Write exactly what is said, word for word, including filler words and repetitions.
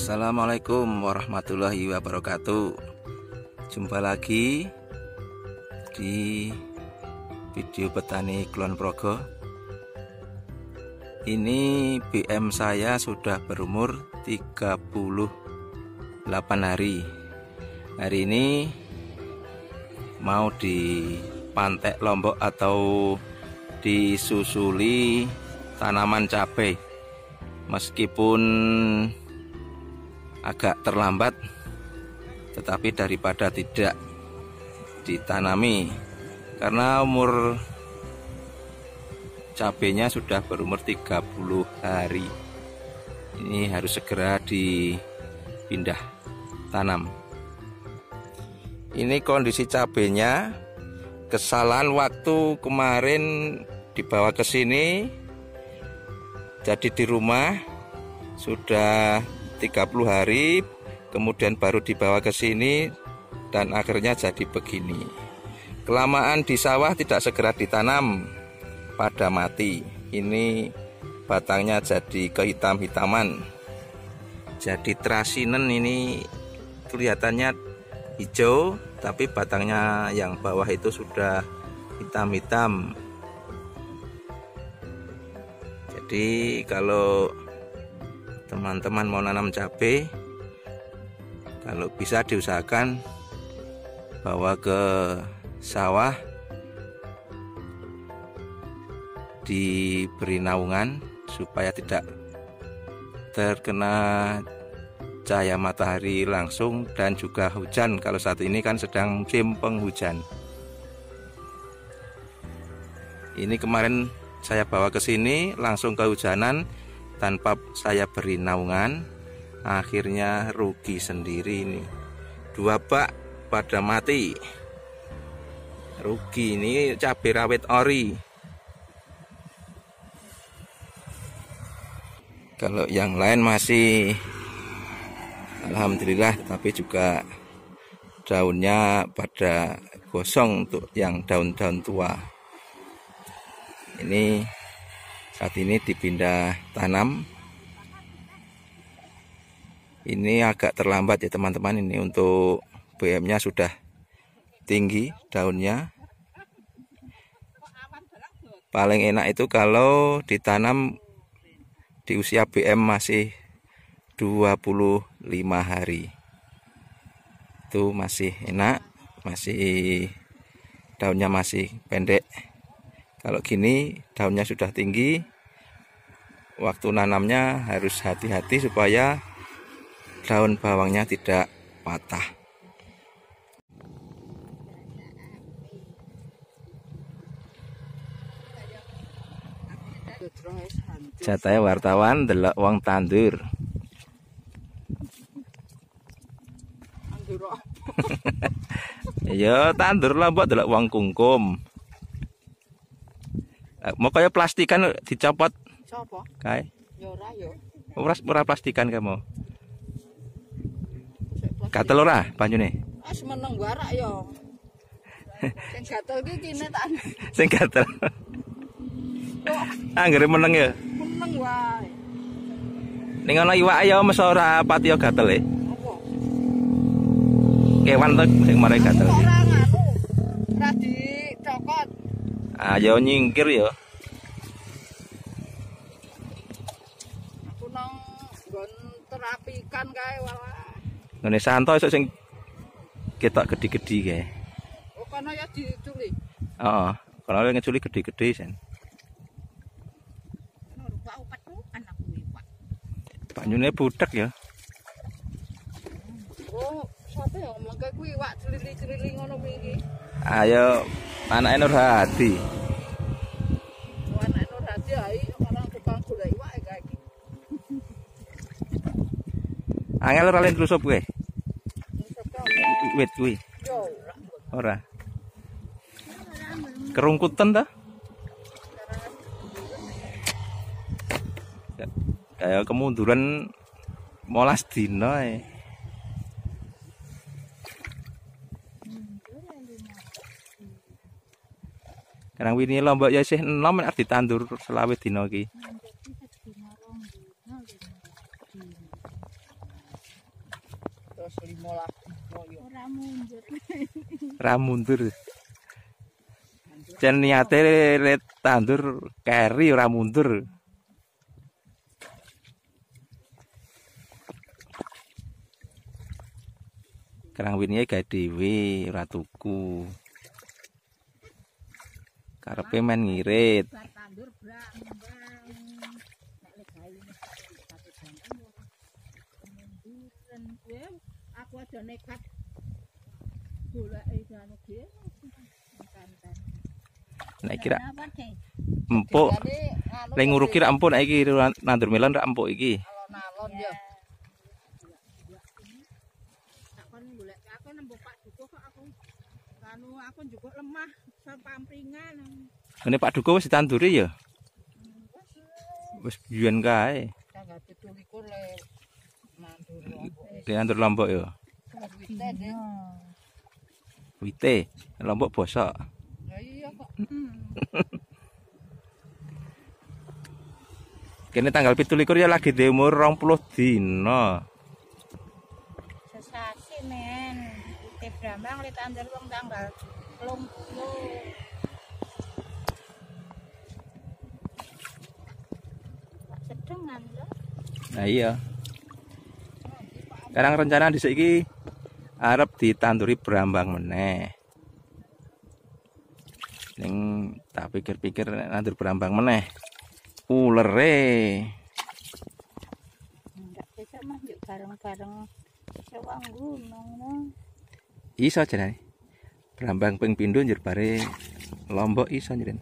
Assalamualaikum warahmatullahi wabarakatuh. Jumpa lagi di video petani Kulon Progo. Ini B M saya sudah berumur tiga puluh delapan hari. Hari ini mau dipantek lombok atau disusuli tanaman cabai. Meskipun agak terlambat, tetapi daripada tidak ditanami, karena umur cabenya sudah berumur tiga puluh hari, ini harus segera dipindah tanam. Ini kondisi cabenya. Kesalahan waktu kemarin dibawa ke sini, jadi di rumah sudah tiga puluh hari, kemudian baru dibawa ke sini dan akhirnya jadi begini. Kelamaan di sawah tidak segera ditanam, pada mati. Ini batangnya jadi kehitam-hitaman, jadi terasinen. Ini kelihatannya hijau, tapi batangnya yang bawah itu sudah hitam-hitam. Jadi kalau teman-teman mau nanam cabai, kalau bisa diusahakan bawa ke sawah, diberi naungan supaya tidak terkena cahaya matahari langsung dan juga hujan. Kalau saat ini kan sedang musim penghujan. Ini kemarin saya bawa ke sini langsung kehujanan tanpa saya beri naungan, akhirnya rugi sendiri. Ini dua bak pada mati, rugi. Ini cabai rawit ori. Kalau yang lain masih alhamdulillah, tapi juga daunnya pada gosong untuk yang daun-daun tua. Ini saat ini dipindah tanam. Ini agak terlambat ya teman-teman. Ini untuk B M-nya sudah tinggi daunnya. Paling enak itu kalau ditanam di usia B M masih dua puluh lima hari. Itu masih enak, masih daunnya masih pendek. Kalau gini daunnya sudah tinggi, waktu nanamnya harus hati-hati supaya daun bawangnya tidak patah. Jatahnya wartawan delok wong tandur. Ya tandur lah buat delok wong kungkum. Mau kayak plastikan dicopot. Copo? Kae. Ya ora yo. Ora ora plastikan kamu. Gatel ora banyune? Wis meneng warak yo. Sing gatel iki kene tak. Sing gatel. Anggere meneng ya. Meneng wae. Ning ana iwak ya mesti ora pati yo gatel e. Apa? Kewan to sing mare gatel. Ora nganu. Ora dicokot. Ayo nyingkir ya. Aku nang nggon terapikan kae wae. Ngene santai sok sing ketok gede-gede kae. Oh, kono ya diculi. Heeh, kono ya ngeculi gede-gede sen. Ono rupa upetku anak kuwi, Pak. Banyune butek ya. Oh, sapa ya mengke kuwi iwak celili-celili ngono kuwi iki. Ayo anake Nur Hadi. Oh, anake Nur Hadi ae orang tukang golek iwak kae iki. Angel ora len klusup kowe. Wit kuwi. Yo ora. Kerungkutan ta? Kayak kemunduran molas dino ae. Karang wingi lombok ya isih enom nek ditandur selawe dina iki. Ra mundur. Jan niate ret tandur keri ora mundur. Kerang wingi gawe dhewe ora tuku. Karepe men ngirit. Tandur brambang. Nek legawe satu jam. Aku aja nekat goleki jane dhewe. Nek kira empuk. Nek nguruk kira empuk nek iki nandur melon ra empuk iki. Alon-alon ya. Tak kon golek aku nembok Pak Duko kok aku. Kanu aku juga lemah sepampringan. Ngene Pak Duko wis ditanduri ya? Wis biyen kae. Tanggal tujuh likur le nandur Lombok. Di nandur Lombok ya. Wite deh. Wite, Lombok bosok. Ya iya kok. Kene tanggal pitu likur ya lagi di umur rong puluh dino. Sesasi men. Wite brambang le tandur wong tanggal telung puluh. Sedengan lho. Nah iya. Sekarang rencana dhisik iki arep ditanduri brambang meneh. Ning tak pikir-pikir nandur brambang meneh. Ulere. Enggak bisa mah yuk bareng-bareng sewang gunung. Iso jenenge. Brambang ping pindho njur bare Lombok iso njen.